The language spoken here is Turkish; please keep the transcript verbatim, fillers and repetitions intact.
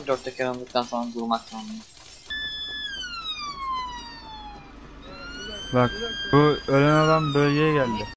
Dört teker alındıktan sonra durmak zorunda. Bak bu ölen adam bölgeye geldi.